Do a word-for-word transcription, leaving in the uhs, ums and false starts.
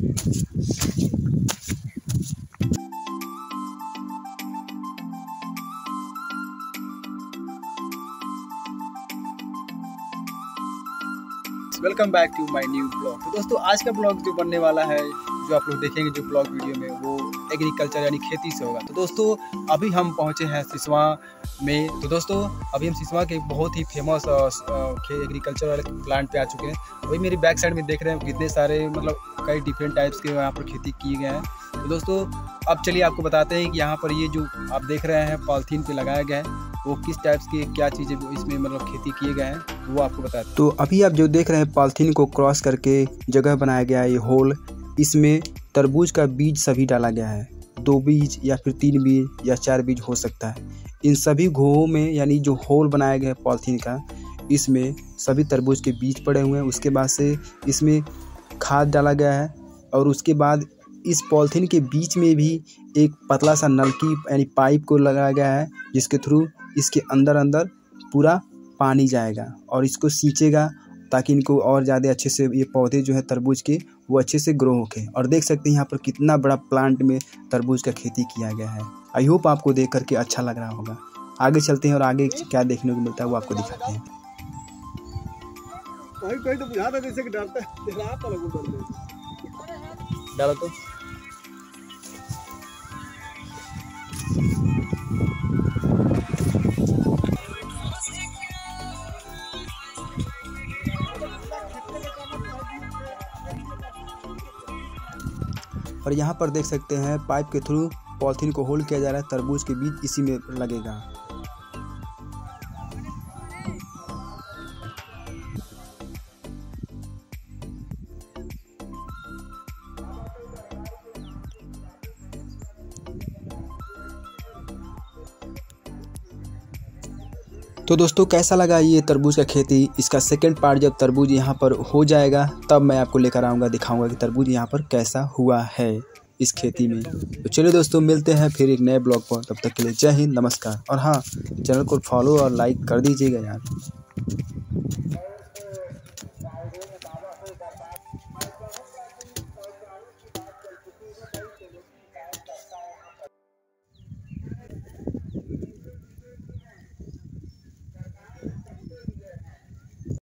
Welcome back to my new blog. तो दोस्तों आज का ब्लॉग जो बनने वाला है, जो आप लोग देखेंगे जो ब्लॉग वीडियो में, वो एग्रीकल्चर यानी खेती से होगा। तो दोस्तों अभी हम पहुंचे हैं सिसवा में। तो दोस्तों अभी हम सिसवा के बहुत ही फेमस एग्रीकल्चर वाले प्लांट पे आ चुके हैं। अभी मेरी बैक साइड में देख रहे हैं कितने सारे मतलब कई डिफरेंट टाइप्स के यहाँ पर खेती किए गए हैं। तो दोस्तों अब चलिए आपको बताते हैं कि यहाँ पर ये जो आप देख रहे हैं पॉलीथीन पे लगाया गया है, वो किस टाइप्स की क्या चीज़ें इसमें मतलब खेती किए गए हैं वो आपको बताते हैं। तो अभी आप जो देख रहे हैं पॉलीथीन को क्रॉस करके जगह बनाया गया है ये होल, इसमें तरबूज का बीज सभी डाला गया है। दो बीज या फिर तीन बीज या चार बीज हो सकता है। इन सभी घों में यानी जो होल बनाया गया है पॉलीथीन का, इसमें सभी तरबूज के बीज पड़े हुए हैं। उसके बाद से इसमें खाद डाला गया है और उसके बाद इस पॉलीथीन के बीच में भी एक पतला सा नलकी यानी पाइप को लगाया गया है, जिसके थ्रू इसके अंदर अंदर पूरा पानी जाएगा और इसको सींचेगा ताकि इनको और ज़्यादा अच्छे से ये पौधे जो है तरबूज के वो अच्छे से ग्रो होके। और देख सकते हैं यहाँ पर कितना बड़ा प्लांट में तरबूज का खेती किया गया है। आई होप आपको देख करके अच्छा लग रहा होगा। आगे चलते हैं और आगे क्या देखने को मिलता है वो आपको दिखाते हैं। डालो तो और यहाँ पर देख सकते हैं पाइप के थ्रू पॉलीथीन को होल्ड किया जा रहा है। तरबूज के बीज इसी में लगेगा। तो दोस्तों कैसा लगा ये तरबूज का खेती? इसका सेकंड पार्ट जब तरबूज यहाँ पर हो जाएगा तब मैं आपको लेकर आऊँगा, दिखाऊंगा कि तरबूज यहाँ पर कैसा हुआ है इस खेती में। तो चलिए दोस्तों मिलते हैं फिर एक नए ब्लॉग पर। तब तक के लिए जय हिंद, नमस्कार। और हाँ, चैनल को फॉलो और लाइक कर दीजिएगा यार।